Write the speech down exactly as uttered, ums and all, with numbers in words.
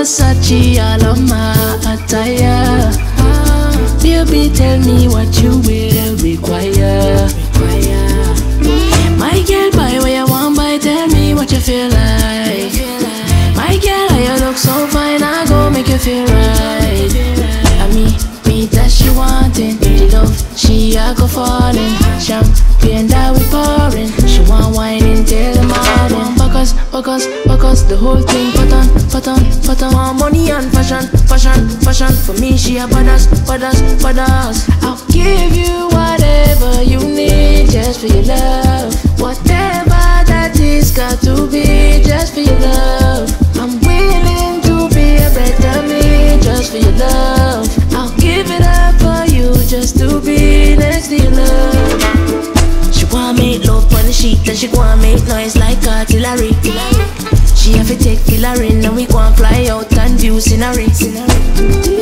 Versace all of my attire. Baby, tell me what you will require. My girl, buy what you want, buy. Tell me what you feel like. My girl, how you look so fine, I go make you feel right. I mean, me that she wanting, the love she a go falling. Champagne that we pouring, she want wine until the morning. Focus, focus, focus, the whole thing. Put on, put on, put on. More money and fashion, fashion, fashion. For me, she a badass, badass, badass. I'll give you whatever you need, just for your love. Whatever that is, got to be just for your love. I'm willing to be a better me, just for your love. I'll give it up for you, just to be next to your love. She wanna make love on the sheet, and she wanna make noise like artillery. She have to take fillering, and we go and fly out and view scenery.